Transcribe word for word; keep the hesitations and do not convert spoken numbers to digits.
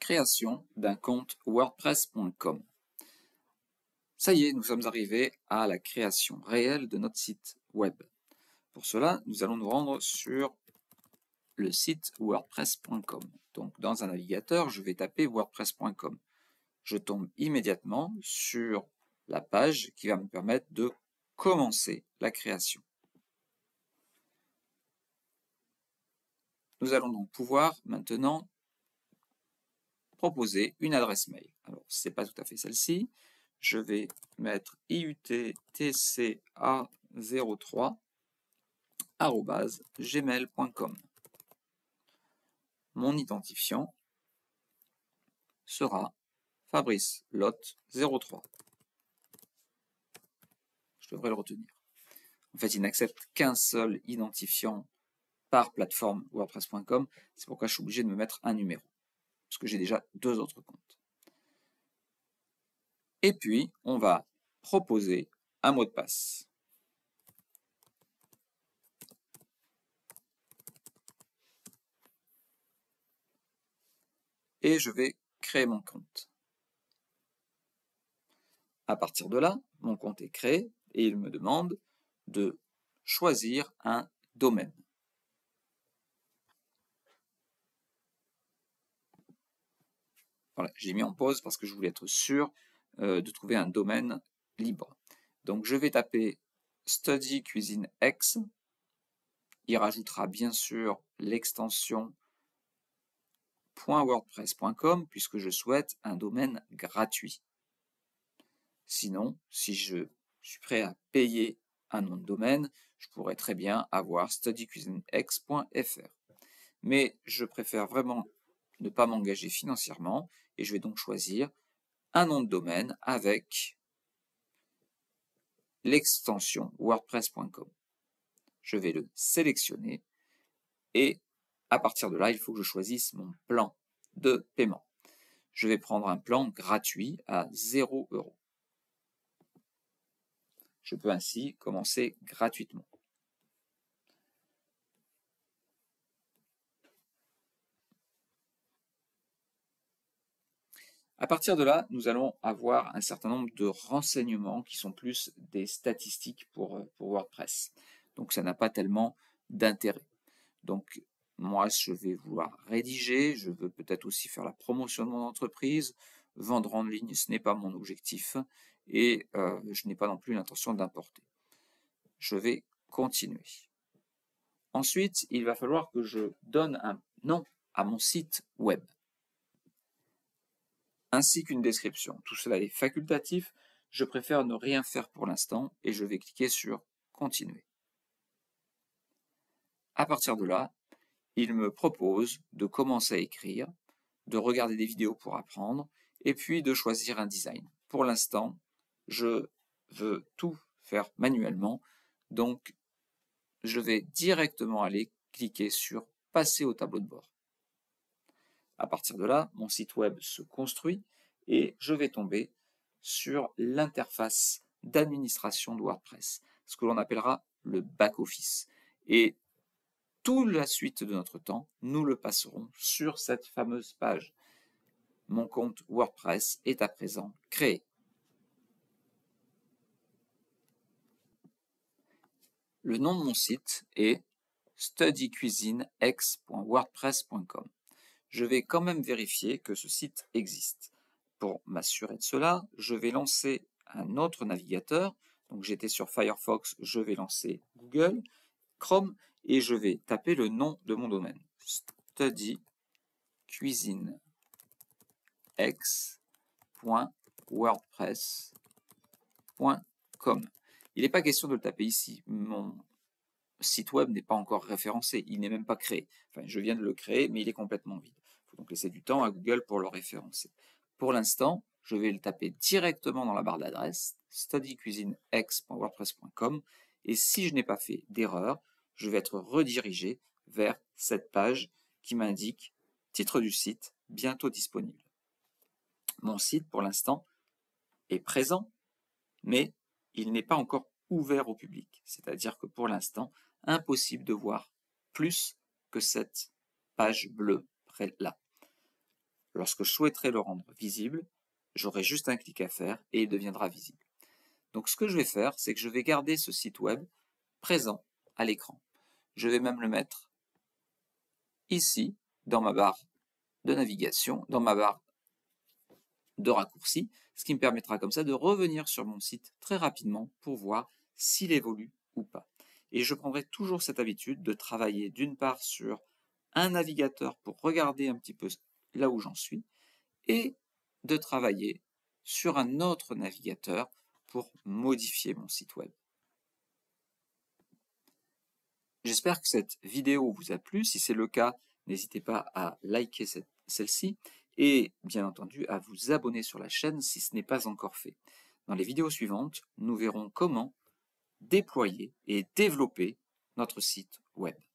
Création d'un compte WordPress point com. Ça y est, nous sommes arrivés à la création réelle de notre site web. Pour cela, nous allons nous rendre sur le site WordPress point com. Donc, dans un navigateur, je vais taper WordPress point com. Je tombe immédiatement sur la page qui va me permettre de commencer la création. Nous allons donc pouvoir maintenant proposer une adresse mail. Alors, ce n'est pas tout à fait celle-ci. Je vais mettre I U T T C A zéro trois arobase gmail point com. Mon identifiant sera Fabrice Lotte zéro trois. Je devrais le retenir. En fait, il n'accepte qu'un seul identifiant par plateforme WordPress point com. C'est pourquoi je suis obligé de me mettre un numéro, parce que j'ai déjà deux autres comptes. Et puis, on va proposer un mot de passe. Et je vais créer mon compte. À partir de là, mon compte est créé et il me demande de choisir un domaine. Voilà, j'ai mis en pause parce que je voulais être sûr euh, de trouver un domaine libre. Donc je vais taper Study Cuisine X. Il rajoutera bien sûr l'extension .wordpress point com puisque je souhaite un domaine gratuit. Sinon, si je suis prêt à payer un nom de domaine, je pourrais très bien avoir study cuisine x point f r. Mais je préfère vraiment ne pas m'engager financièrement et je vais donc choisir un nom de domaine avec l'extension wordpress point com. Je vais le sélectionner et à partir de là, il faut que je choisisse mon plan de paiement. Je vais prendre un plan gratuit à zéro euro. Je peux ainsi commencer gratuitement. À partir de là, nous allons avoir un certain nombre de renseignements qui sont plus des statistiques pour, pour WordPress. Donc ça n'a pas tellement d'intérêt. Donc moi, je vais vouloir rédiger, je veux peut-être aussi faire la promotion de mon entreprise, vendre en ligne, ce n'est pas mon objectif et euh, je n'ai pas non plus l'intention d'importer. Je vais continuer. Ensuite, il va falloir que je donne un nom à mon site web, ainsi qu'une description. Tout cela est facultatif. Je préfère ne rien faire pour l'instant et je vais cliquer sur Continuer. À partir de là, il me propose de commencer à écrire, de regarder des vidéos pour apprendre et puis de choisir un design. Pour l'instant, je veux tout faire manuellement, donc je vais directement aller cliquer sur Passer au tableau de bord. À partir de là, mon site web se construit et je vais tomber sur l'interface d'administration de WordPress, ce que l'on appellera le back-office. Et toute la suite de notre temps, nous le passerons sur cette fameuse page. Mon compte WordPress est à présent créé. Le nom de mon site est study cuisine x point wordpress point com. Je vais quand même vérifier que ce site existe. Pour m'assurer de cela, je vais lancer un autre navigateur. Donc j'étais sur Firefox, je vais lancer Google, Chrome et je vais taper le nom de mon domaine. study cuisine x point wordpress point com. Il n'est pas question de le taper ici. Mon site web n'est pas encore référencé, il n'est même pas créé. Enfin, je viens de le créer, mais il est complètement vide. Il faut donc laisser du temps à Google pour le référencer. Pour l'instant, je vais le taper directement dans la barre d'adresse, study cuisine x point wordpress point com, et si je n'ai pas fait d'erreur, je vais être redirigé vers cette page qui m'indique titre du site, bientôt disponible. Mon site, pour l'instant, est présent, mais il n'est pas encore ouvert au public. C'est-à-dire que pour l'instant, impossible de voir plus que cette page bleue près là. Lorsque je souhaiterai le rendre visible, j'aurai juste un clic à faire et il deviendra visible. Donc ce que je vais faire, c'est que je vais garder ce site web présent à l'écran. Je vais même le mettre ici, dans ma barre de navigation, dans ma barre de raccourci, ce qui me permettra comme ça de revenir sur mon site très rapidement pour voir s'il évolue ou pas. Et je prendrai toujours cette habitude de travailler d'une part sur un navigateur pour regarder un petit peu là où j'en suis et de travailler sur un autre navigateur pour modifier mon site web. J'espère que cette vidéo vous a plu. Si c'est le cas, n'hésitez pas à liker celle-ci et bien entendu à vous abonner sur la chaîne si ce n'est pas encore fait. Dans les vidéos suivantes, nous verrons comment déployer et développer notre site web.